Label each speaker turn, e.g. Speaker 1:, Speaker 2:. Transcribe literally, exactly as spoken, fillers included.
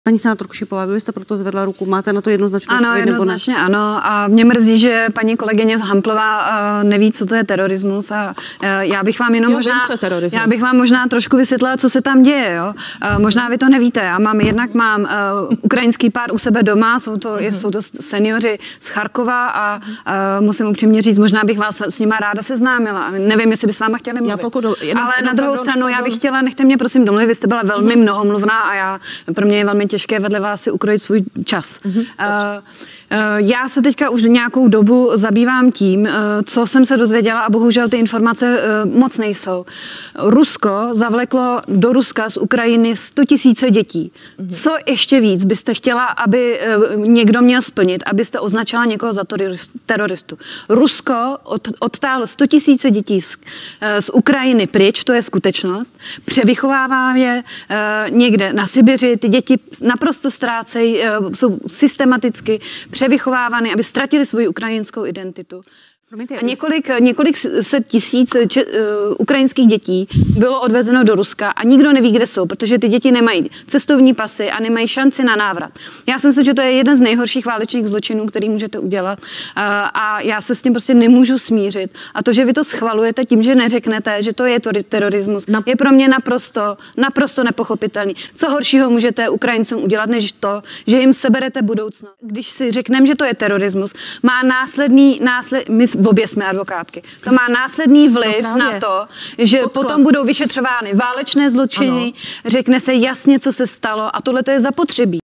Speaker 1: Paní senátorko Šipová, vy byste proto zvedla ruku, máte na to jednoznačnou
Speaker 2: odpověď? Ano, jednoznačně ano. A mě mrzí, že paní kolegyně Hamplová neví, co to je terorismus. A já bych vám jenom
Speaker 1: jo,
Speaker 2: možná,
Speaker 1: vím,
Speaker 2: já bych vám možná trošku vysvětlila, co se tam děje. Jo? Možná vy to nevíte. Já mám jednak mám uh, ukrajinský pár u sebe doma, jsou to, uh-huh. jsou to seniori z Charkova a uh, musím upřímně říct, možná bych vás s nima ráda seznámila. Nevím, jestli by s váma chtěli mluvit.
Speaker 1: Já pokud, jenom,
Speaker 2: Ale
Speaker 1: jenom,
Speaker 2: na druhou
Speaker 1: jenom,
Speaker 2: stranu,
Speaker 1: jenom,
Speaker 2: já bych chtěla, nechte mě prosím domluvit, vy jste byla velmi uh-huh. mnohomluvná a já, pro mě je velmi těžké vedle vás si ukrojit svůj čas. Mm-hmm. Uh, uh, já se teďka už nějakou dobu zabývám tím, uh, co jsem se dozvěděla a bohužel ty informace uh, moc nejsou. Rusko zavleklo do Ruska z Ukrajiny sto tisíce dětí. Mm-hmm. Co ještě víc byste chtěla, aby uh, někdo měl splnit, abyste označila někoho za teroristu? Rusko od, odtáhlo sto tisíce dětí z, uh, z Ukrajiny pryč, to je skutečnost, převychovává je uh, někde na Sibiři, ty děti naprosto ztrácejí, jsou systematicky převychovávány, aby ztratili svoji ukrajinskou identitu. A několik, několik set tisíc če, uh, ukrajinských dětí bylo odvezeno do Ruska a nikdo neví, kde jsou, protože ty děti nemají cestovní pasy a nemají šanci na návrat. Já si myslím, že to je jeden z nejhorších válečných zločinů, který můžete udělat uh, a já se s tím prostě nemůžu smířit. A to, že vy to schvalujete tím, že neřeknete, že to je terorismus, no. je pro mě naprosto, naprosto nepochopitelný. Co horšího můžete Ukrajincům udělat, než to, že jim seberete budoucnost. Když si řekneme, že to je terorismus, má následný, násled, my obě jsme advokátky. To má následný vliv no na to, že Podklad. potom budou vyšetřovány válečné zločiny, ano. řekne se jasně, co se stalo a tohle to je zapotřebí.